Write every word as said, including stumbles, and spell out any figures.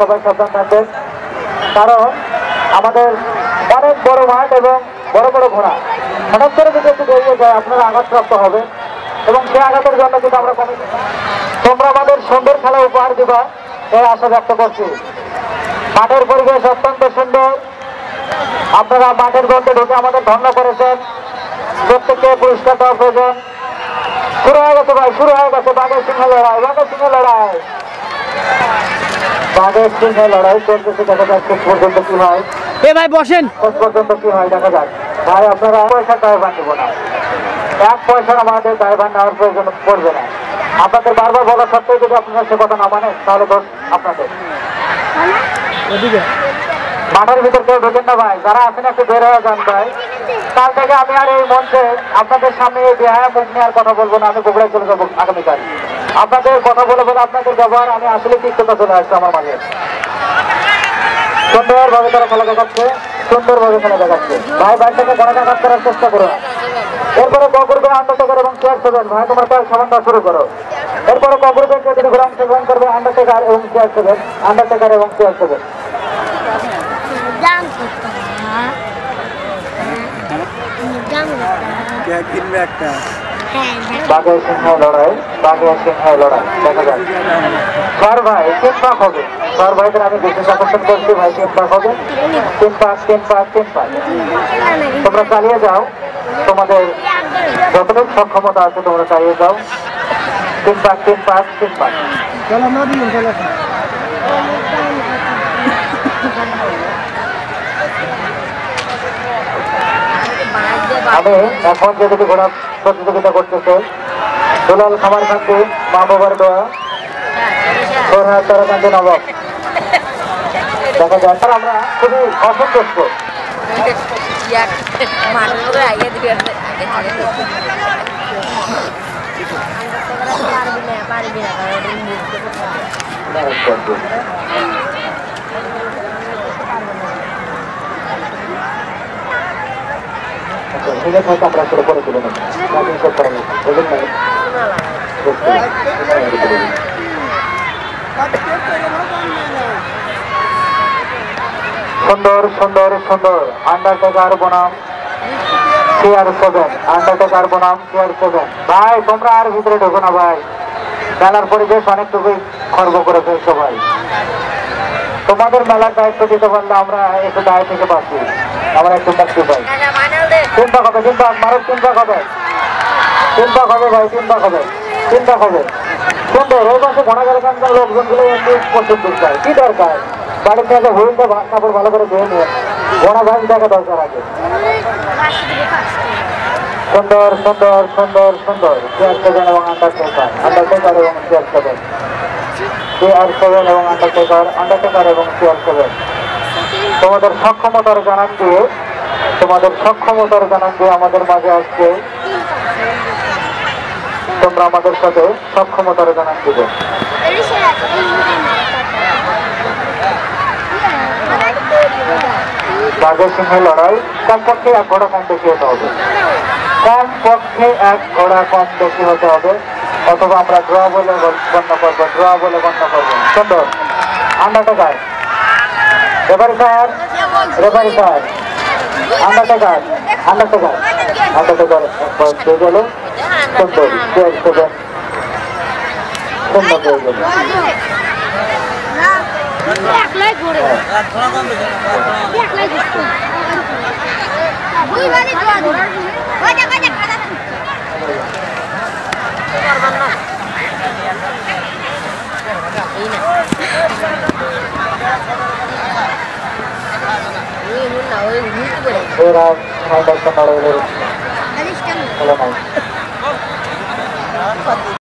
সবাই সাবধান থাকবেন, কারণ আমাদের অনেক বড় মাঠ এবং বড় বড় ঘোড়া হঠাৎ করে যদি একটু বেরিয়ে যায় আপনারা আঘাতপ্রাপ্ত হবে এবং সেই আঘাতের জন্য কিন্তু আমরা কমিটি তোমরা আমাদের সুন্দর খেলা উপহার দিবা এই আশা ব্যক্ত করছি। মাঠের পরিবেশ অত্যন্ত সুন্দর, আপনারা মাঠের মধ্যে ঢুকে আমাদের ধন্য করেছেন, প্রত্যেককে পুরস্কার দেওয়া প্রয়োজন। শুরু হয়ে গেছে ভাই, শুরু হয়ে গেছে বাঘের সিংহে লড়াই, বাঘের সিংহে লড়াই, বাঘের সিংহে লড়াই চলতেছে। দেখা যাক শেষ পর্যন্ত কি হয়। এ ভাই বসেন, শেষ পর্যন্ত কি হয় দেখা যাক। ভাই আপনারা পয়সা দায়ভার নেব না, এক পয়সার আমাদের দায়ভার নেওয়ার প্রয়োজন পড়বে না। আপনাদের বারবার বলা সত্ত্বেও যদি আপনারা সে কথা না মানেন তাহলে দোষ আপনাদের। মাঠের ভিতর কেউ ঢোকেন না ভাই, যারা আছেন একটু বের হয়ে যান ভাই। কাল থেকে আমি আর এই মঞ্চে আপনাদের সামনে এই বেহায়া মুখ নিয়ে আর কথা বলবো না, আমি বগুড়ায় চলে যাবো আগামীকাল। আপনাদের কথা বলে বলে আপনাদের ব্যবহার আমি আসলে তিক্ততা চলে আসছে আমার মাঝে। সুন্দরভাবে তারা খেলা দেখাচ্ছে, সুন্দরভাবে খেলা দেখাচ্ছে। ভাই ভাই থেকে গণাঘাত করার চেষ্টা করো। এরপরে কপুরবে আন্ডারটেকার এবং চেয়ার সেভেন। ভাই তোমার কাজ সমানটা শুরু করো। এরপরে কপুরবে যদি ঘোরা অংশগ্রহণ করবে আন্ডারটেকার এবং চেয়ার সেভেন, আন্ডারটেকার এবং চেয়ার সেভেন। বাঘের সিংহে লড়াই, বাঘের সিংহে লড়াই দেখা যায়। স্যার ভাই তিন পাক হবে, স্যার ভাইদের আমি বিশেষ আকর্ষণ করছি। ভাই তিন পাক হবে, তিন পাক তিন পাক তিন পাক। তোমরা চালিয়ে যাও, তোমাদের যতটুকু সক্ষমতা আছে তোমরা চালিয়ে যাও। তিন পাক তিন পাক তিন পাক। আমি এখন যে দুটি ঘোড়া প্রতিযোগিতা করতেছে, দুলাল খামার কান্তি মা বাবার দোয়া, সোরহাট তারাকান্তি নবাব। দেখা যায় আর আমরা খুবই অসন্তুষ্ট। ঠিক আছে, আমরা আসলে পরে তুলে নেব। সুন্দর সুন্দর সুন্দর আন্ডারটেকার বনাম চেয়ার সেভেন, আন্ডারটেকার বনাম চেয়ার সেভেন। ভাই তোমরা আর ভিতরে ঢোকো না ভাই, মেলার পরিবেশ অনেকটুকুই খর্ব করে ফেলছো ভাই। তোমাদের মেলার দায়িত্ব দিতে পারলে আমরা একটু দায় থেকে বাঁচি, আমরা একটু মুক্তি পাই। চিন্তা হবে, চিন্তা মারক চিন্তা হবে, চিন্তা হবে ভাই, চিন্তা হবে, চিন্তা হবে। সুন্দর ওই পাশে ঘনাগারখানকার লোকজনগুলো একটু পছন্দ চাই, কি দরকার বাড়ির থেকে হুইলটা কাপড় ভালো করে ধুয়ে নিয়ে ঘোড়া ভাই দেখা দরকার আছে। সুন্দর সুন্দর সুন্দর সুন্দর চেয়ার সেভেন এবং আন্ডারটেকার, আন্ডারটেকার এবং চেয়ার সেভেন, চেয়ার সেভেন এবং আন্ডারটেকার, আন্ডারটেকার এবং চেয়ার সেভেন। তোমাদের সক্ষমতার জানান দিয়ে, তোমাদের সক্ষমতার জানান দিয়ে আমাদের মাঝে আসছে, তোমরা আমাদের সাথে সক্ষমতার জানান দিবে। বাঘের সিংহে লড়াই, কমপক্ষে এক ঘোড়া কম বেশি হতে হবে, কমপক্ষে এক ঘোড়া কম বেশি হতে হবে, অথবা আমরা ড্র বলে গণ্য করবো, ড্র বলে গণ্য করবো। সুন্দর undertaker, referee sir, referee sir, undertaker, undertaker, undertaker হয়ে গেল। সুন্দর চেয়ার সেভেন, সুন্দর হয়ে গেল। এরা ফাইনাল খেলা নাই।